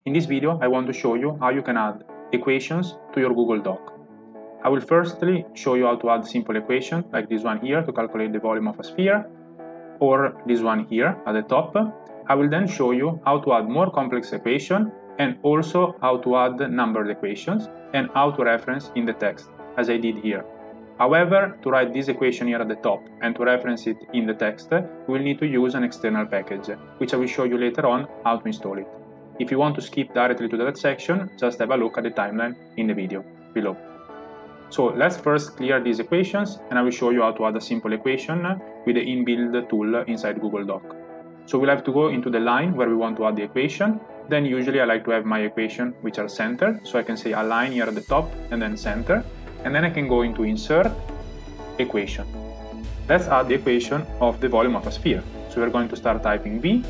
In this video, I want to show you how you can add equations to your Google Doc. I will firstly show you how to add simple equation like this one here to calculate the volume of a sphere, or this one here at the top. I will then show you how to add more complex equation and also how to add numbered equations and how to reference in the text, as I did here. However, to write this equation here at the top and to reference it in the text, we will need to use an external package, which I will show you later on how to install it. If you want to skip directly to that section, just have a look at the timeline in the video below. So let's first clear these equations and I will show you how to add a simple equation with the inbuilt tool inside Google Doc. So we'll have to go into the line where we want to add the equation. Then usually I like to have my equation which are centered, so I can say align here at the top and then center, and then I can go into insert, equation. Let's add the equation of the volume of a sphere. So we're going to start typing V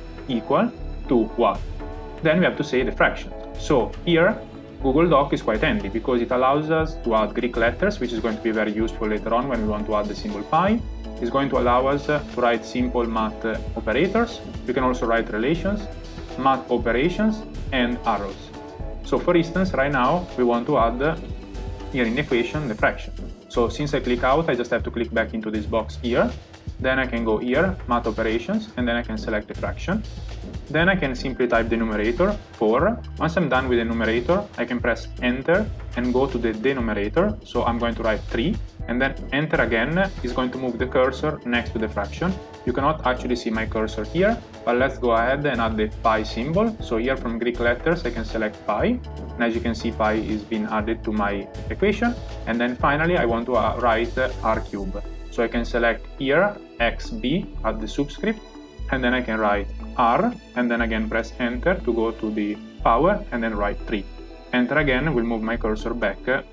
equal to what? Then we have to say the fraction. So here Google Doc is quite handy because it allows us to add Greek letters, which is going to be very useful later on when we want to add the symbol pi. It's going to allow us to write simple math operators. We can also write relations, math operations, and arrows. So for instance, right now we want to add here in the equation the fraction. So since I click out, I just have to click back into this box here. Then I can go here, math operations, and then I can select the fraction. Then I can simply type the numerator, 4. Once I'm done with the numerator, I can press enter and go to the denominator. So I'm going to write 3, and then enter again is going to move the cursor next to the fraction. You cannot actually see my cursor here, but let's go ahead and add the pi symbol. So here from Greek letters, I can select pi. And as you can see, pi is being added to my equation. And then finally, I want to write r cube. So I can select here xb at the subscript, and then I can write r, and then again press enter to go to the power, and then write 3. Enter again will move my cursor back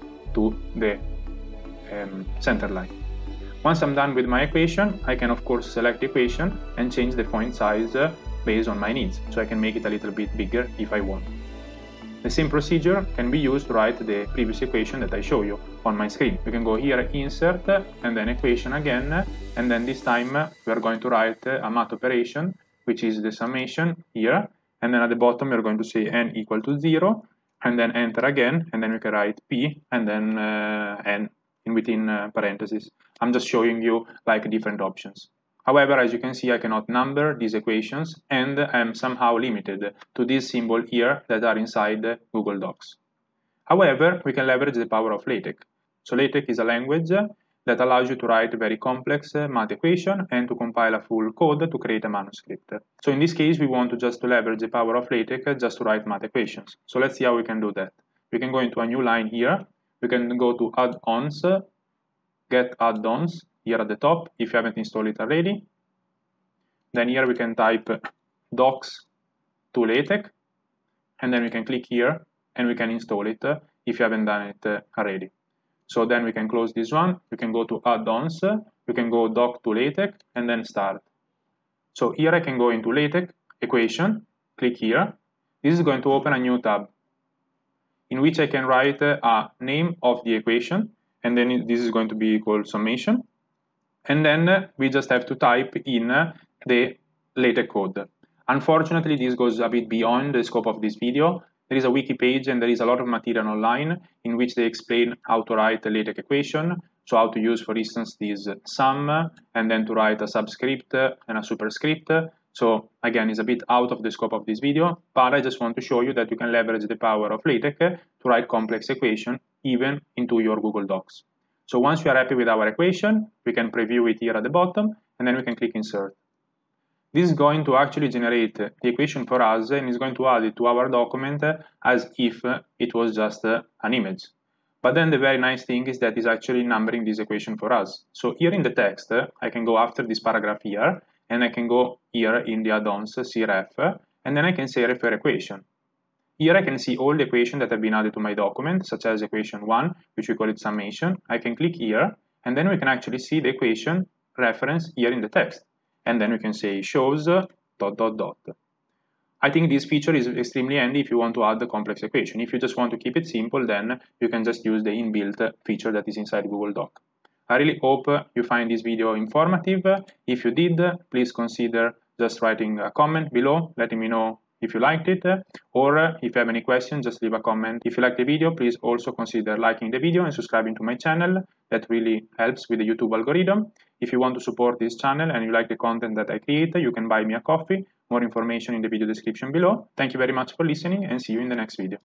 to the center line. Once I'm done with my equation, I can of course select the equation and change the font size based on my needs. So I can make it a little bit bigger if I want. The same procedure can be used to write the previous equation that I show you on my screen. You can go here, insert, and then equation again, and then this time we are going to write a math operation, which is the summation here, and then at the bottom we are going to say n equal to 0, and then enter again, and then we can write p, and then n in between parentheses. I'm just showing you like different options. However, as you can see, I cannot number these equations, and I'm somehow limited to this symbol here that are inside Google Docs. However, we can leverage the power of LaTeX. So LaTeX is a language that allows you to write very complex math equation and to compile a full code to create a manuscript. So in this case, we want to just leverage the power of LaTeX just to write math equations. So let's see how we can do that. We can go into a new line here. We can go to add-ons, get add-ons here at the top if you haven't installed it already. Then here we can type docs to LaTeX, and then we can click here and we can install it if you haven't done it already. So then we can close this one, we can go to add-ons, we can go doc to LaTeX, and then start. So here I can go into LaTeX, equation, click here. This is going to open a new tab in which I can write a name of the equation, and then this is going to be called summation. And then we just have to type in the LaTeX code. Unfortunately, this goes a bit beyond the scope of this video. There is a wiki page and there is a lot of material online in which they explain how to write a LaTeX equation. So how to use, for instance, this sum, and then to write a subscript and a superscript. So again, it's a bit out of the scope of this video, but I just want to show you that you can leverage the power of LaTeX to write complex equation even into your Google Docs. So once we are happy with our equation, we can preview it here at the bottom, and then we can click insert. This is going to actually generate the equation for us and is going to add it to our document as if it was just an image. But then the very nice thing is that it's actually numbering this equation for us. So here in the text, I can go after this paragraph here, and I can go here in the add-ons, cref, and then I can say refer equation. Here I can see all the equations that have been added to my document, such as equation 1, which we call it summation. I can click here, and then we can actually see the equation reference here in the text. And then we can say shows ... I think this feature is extremely handy if you want to add the complex equation. If you just want to keep it simple, then you can just use the inbuilt feature that is inside Google Doc. I really hope you find this video informative. If you did, please consider just writing a comment below, letting me know if you liked it, or if you have any questions, just leave a comment. If you like the video, please also consider liking the video and subscribing to my channel. That really helps with the YouTube algorithm. If you want to support this channel and you like the content that I create, you can buy me a coffee. More information in the video description below. Thank you very much for listening and see you in the next video.